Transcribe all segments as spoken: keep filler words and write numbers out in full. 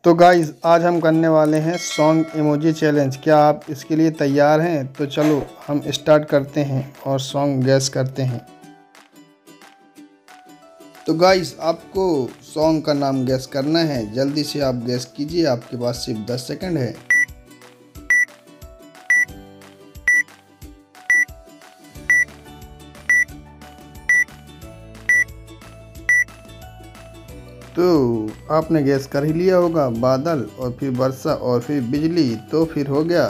तो गाइज़ आज हम करने वाले हैं सॉन्ग इमोजी चैलेंज। क्या आप इसके लिए तैयार हैं? तो चलो हम स्टार्ट करते हैं और सॉन्ग गैस करते हैं। तो गाइज़ आपको सॉन्ग का नाम गैस करना है, जल्दी से आप गैस कीजिए, आपके पास सिर्फ दस सेकंड है। तो आपने गैस कर ही लिया होगा, बादल और फिर वर्षा और फिर बिजली, तो फिर हो गया।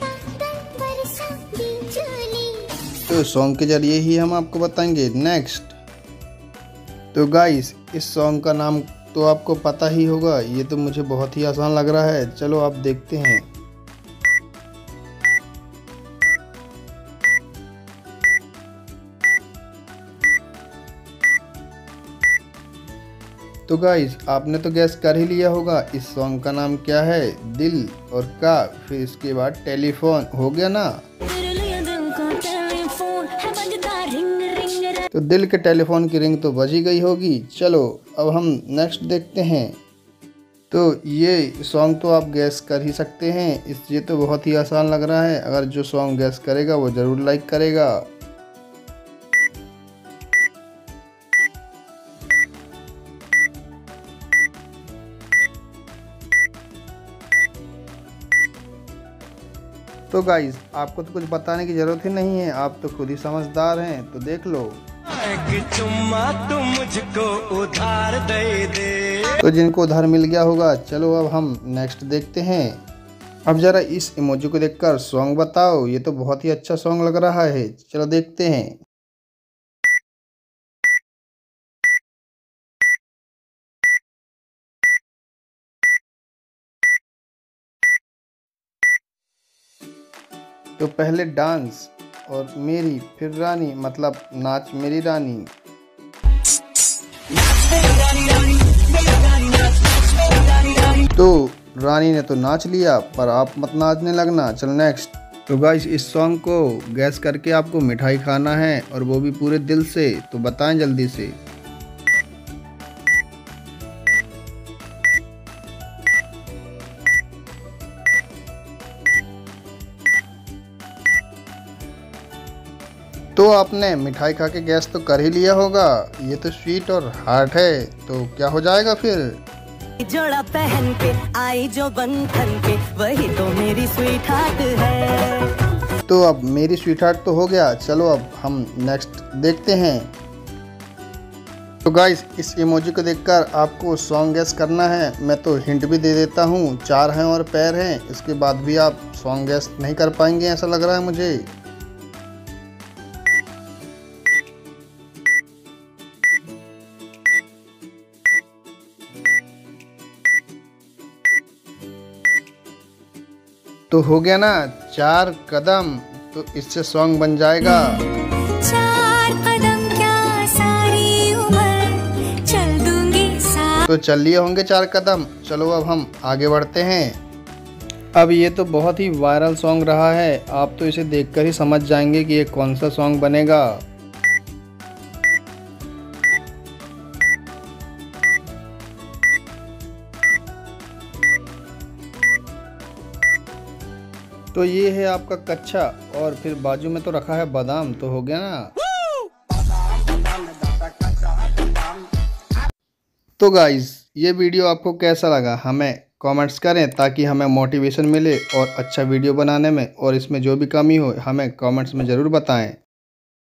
तो सॉन्ग के जरिए ही हम आपको बताएंगे नेक्स्ट। तो गाइस इस सॉन्ग का नाम तो आपको पता ही होगा, ये तो मुझे बहुत ही आसान लग रहा है, चलो आप देखते हैं। तो गाइस आपने तो गैस कर ही लिया होगा, इस सॉन्ग का नाम क्या है? दिल और का फिर इसके बाद टेलीफोन, हो गया ना। तो दिल के टेलीफोन की रिंग तो बजी गई होगी। चलो अब हम नेक्स्ट देखते हैं। तो ये सॉन्ग तो आप गैस कर ही सकते हैं, इस ये तो बहुत ही आसान लग रहा है। अगर जो सॉन्ग गैस करेगा वो ज़रूर लाइक करेगा। तो गाइज आपको तो कुछ बताने की ज़रूरत ही नहीं है, आप तो खुद ही समझदार हैं, तो देख लो। एक चुम्मा तुम मुझको उधार दे दे। तो जिनको उधार मिल गया होगा, चलो अब हम नेक्स्ट देखते हैं। अब ज़रा इस इमोजी को देखकर सॉन्ग बताओ, ये तो बहुत ही अच्छा सॉन्ग लग रहा है, चलो देखते हैं। तो पहले डांस और मेरी फिर रानी, मतलब नाच मेरी रानी। तो रानी ने तो नाच लिया, पर आप मत नाचने लगना। चल नेक्स्ट। तो गाइस इस सॉन्ग को गैस करके आपको मिठाई खाना है, और वो भी पूरे दिल से, तो बताएं जल्दी से। तो आपने मिठाई खा के गैस तो कर ही लिया होगा, ये तो स्वीट और हार्ट है, तो क्या हो जाएगा फिर? जोड़ा पहन के आई जो बंधन के, वही तो मेरी स्वीट हार्ट है। तो अब मेरी स्वीट हार्ट तो हो गया, चलो अब हम नेक्स्ट देखते हैं। तो गाइस इस इमोजी को देखकर आपको सॉन्ग गैस करना है। मैं तो हिंट भी दे देता हूँ, चार हैं और पैर हैं, इसके बाद भी आप सॉन्ग गैस नहीं कर पाएंगे ऐसा लग रहा है मुझे। तो हो गया ना, चार कदम, तो इससे सॉन्ग बन जाएगा। चार कदम क्या सारी उम्र चल दूंगी सा। तो चल लिए होंगे चार कदम, चलो अब हम आगे बढ़ते हैं। अब ये तो बहुत ही वायरल सॉन्ग रहा है, आप तो इसे देखकर ही समझ जाएंगे कि ये कौन सा सॉन्ग बनेगा। तो ये है आपका कच्चा, और फिर बाजू में तो रखा है बादाम, तो हो गया ना। तो गाइज ये वीडियो आपको कैसा लगा हमें कमेंट्स करें, ताकि हमें मोटिवेशन मिले और अच्छा वीडियो बनाने में, और इसमें जो भी कमी हो हमें कमेंट्स में ज़रूर बताएं।